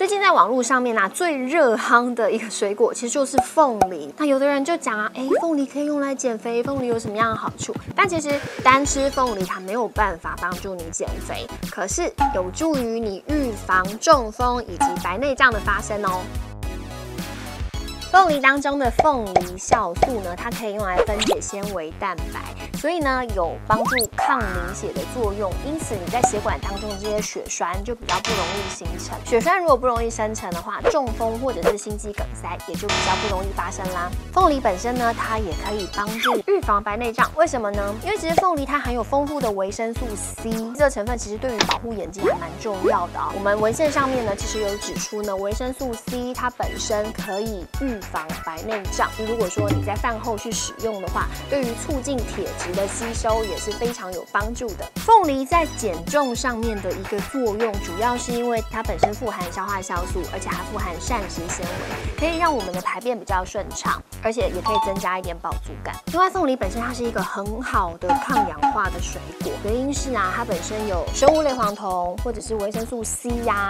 最近在网络上面最热夯的一个水果，其实就是凤梨。那有的人就讲凤梨可以用来减肥，凤梨有什么样的好处？但其实单吃凤梨它没有办法帮助你减肥，可是有助于你预防中风以及白内障的发生哦。凤梨当中的凤梨酵素呢，它可以用来分解纤维蛋白，所以呢有帮助抗凝血的作用。因此你在血管当中的这些血栓就比较不容易形成。血栓如果不容易生成的话，中风或者是心肌梗塞也就比较不容易发生啦。凤梨本身呢，它也可以帮助预防白内障。为什么呢？因为其实凤梨它含有丰富的维生素 C， 这个成分其实对于保护眼睛还蛮重要的我们文献上面呢，其实有指出呢，维生素 C 它本身可以预防白内障。如果说你在饭后去使用的话，对于促进铁质的吸收也是非常有帮助的。凤梨在减重上面的一个作用，主要是因为它本身富含消化酵素，而且还富含膳食纤维，可以让我们的排便比较顺畅，而且也可以增加一点饱足感。另外，凤梨本身它是一个很好的抗氧化的水果，原因是它本身有生物类黄酮或者是维生素 C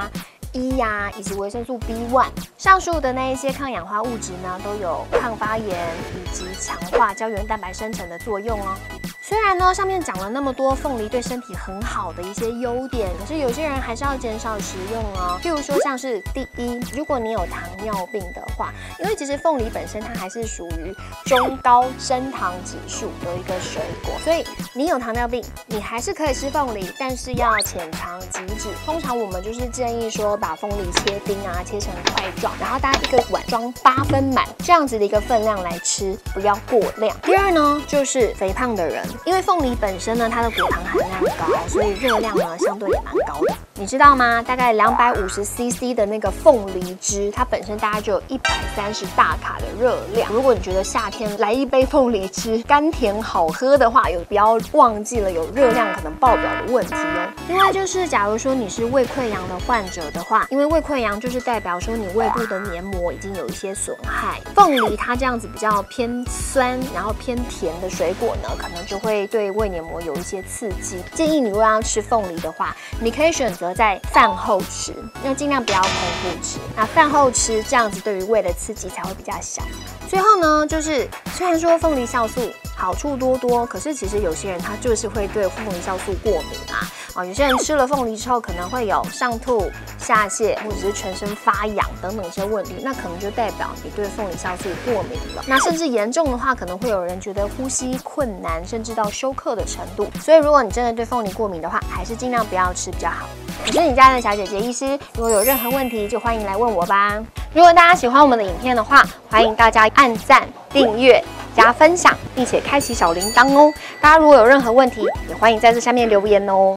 E 以及维生素 B1， 上述的那一些抗氧化物质呢，都有抗发炎以及强化胶原蛋白生成的作用哦。虽然呢，上面讲了那么多凤梨对身体很好的一些优点，可是有些人还是要减少食用哦。譬如说，像是第一，如果你有糖尿病的话，因为其实凤梨本身它还是属于中高升糖指数的一个水果，所以你有糖尿病，你还是可以吃凤梨，但是要浅尝即止。通常我们就是建议说，把凤梨切丁切成块状，然后大家一个碗装8分满这样子的一个分量来吃，不要过量。第二呢，就是肥胖的人。因为凤梨本身呢，它的果糖含量高，所以热量呢相对也蛮高的。你知道吗？大概250cc 的那个凤梨汁，它本身大概就有130大卡的热量。如果你觉得夏天来一杯凤梨汁，甘甜好喝的话，不要忘记了有热量可能爆表的问题哦。另外就是，假如说你是胃溃疡的患者的话，因为胃溃疡就是代表说你胃部的黏膜已经有一些损害。凤梨它这样子比较偏酸，然后偏甜的水果呢，可能就会对胃黏膜有一些刺激。建议你如果要吃凤梨的话，你可以选择在饭后吃，那尽量不要空腹吃。那饭后吃这样子对于胃的刺激才会比较小。最后呢，就是虽然说凤梨酵素好处多多，可是其实有些人他就是会对凤梨酵素过敏有些人吃了凤梨之后可能会有上吐、下泻或者是全身发痒等等这些问题，那可能就代表你对凤梨酵素过敏了。那甚至严重的话，可能会有人觉得呼吸困难，甚至到休克的程度。所以如果你真的对凤梨过敏的话，还是尽量不要吃比较好。我是你家的小姐姐医师，如果有任何问题就欢迎来问我吧。如果大家喜欢我们的影片的话，欢迎大家按赞、订阅、加分享，并且开启小铃铛哦。大家如果有任何问题，也欢迎在这下面留言哦。